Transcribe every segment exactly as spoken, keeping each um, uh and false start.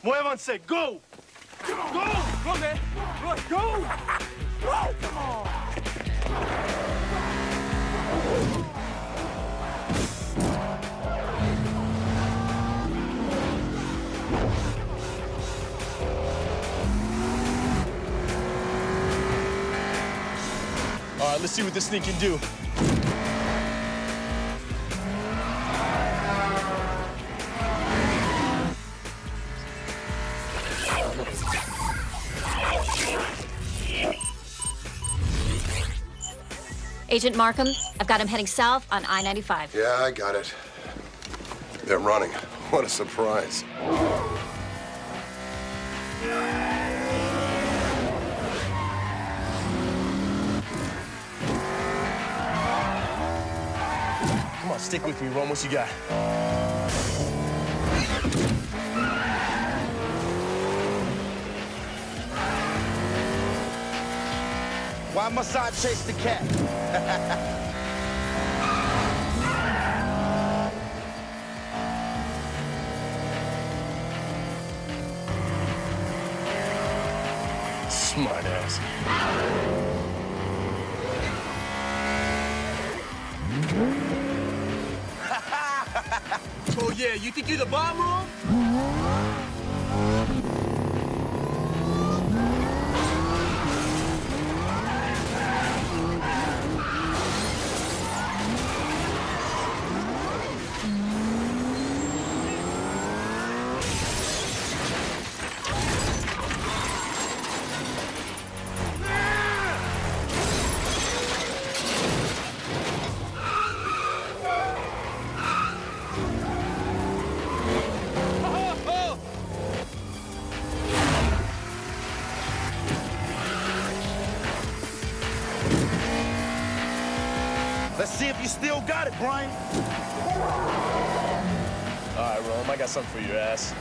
Muévanse, go! Go! Go, man! Go! Go! Go! Come on! All right, let's see what this thing can do. Agent Markham, I've got him heading south on I ninety-five. Yeah, I got it. They're running. What a surprise. Come on, stick with me, Rome. What you got? Why must I chase the cat? Smart ass. Oh, yeah, you think you're the bomb room? Let's see if you still got it, Brian. All right, Rome, I got something for your ass.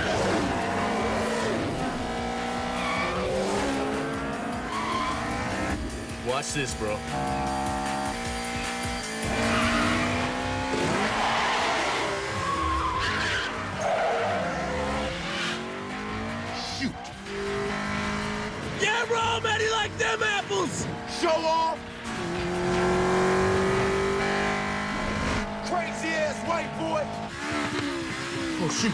Watch this, bro. Shoot. Yeah, Rome, how do you like them apples? Show off. Crazy ass white boy. Oh, shoot.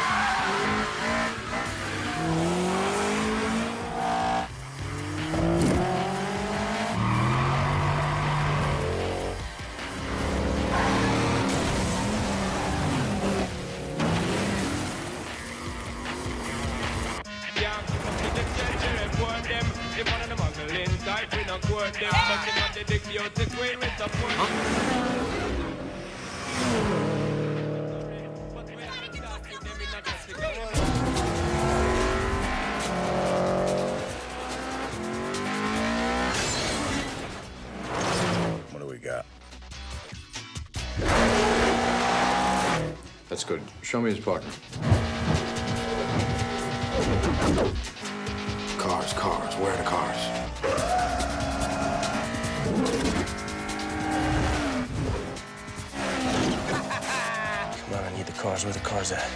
What do we got? That's good. Show me his partner. Cars, cars. Where are the cars? Come on, I need the cars. Where the cars at?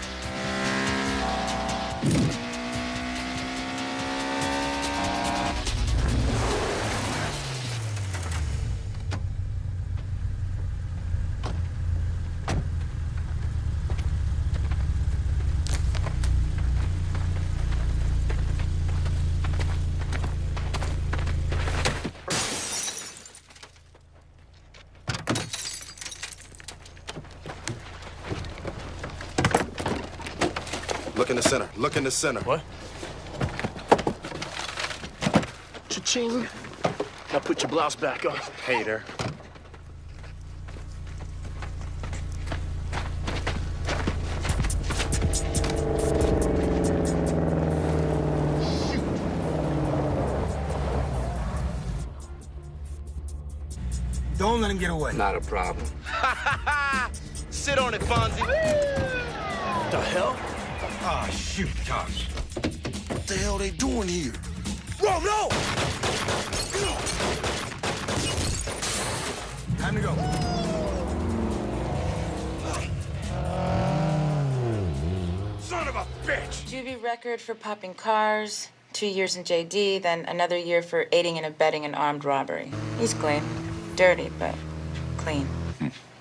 Look in the center. Look in the center. What? Cha-ching. Now put your blouse back on. Hater. Don't let him get away. Not a problem. Sit on it, Fonzie. What the hell? Ah, oh, shoot, Tosh. What the hell they doing here? Whoa, no! Time to go. Son of a bitch! Juvie record for popping cars, two years in J D, then another year for aiding and abetting an armed robbery. He's clean. Dirty, but clean.